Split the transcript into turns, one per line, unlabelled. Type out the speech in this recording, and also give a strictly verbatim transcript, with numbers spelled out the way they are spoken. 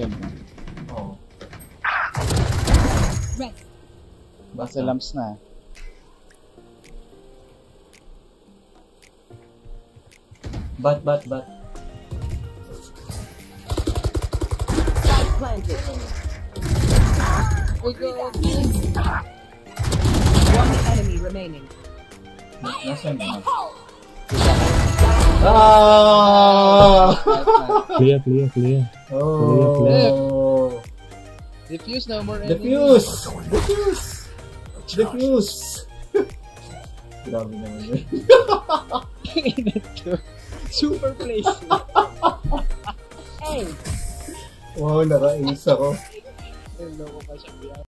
Siyempre.
Oo.
Basta lamps na.
Bat, bat, bat.
Planted.
Uy, go.
One enemy remaining.
Nasaan na?
Ah!
Clear, clear, clear.
Oh!
Defuse, no more enemies.
Defuse! Defuse! Defuse! Grabe naman yun.
Super place.
Hey!
Wow, naka-ace ako.
Loko pa siya.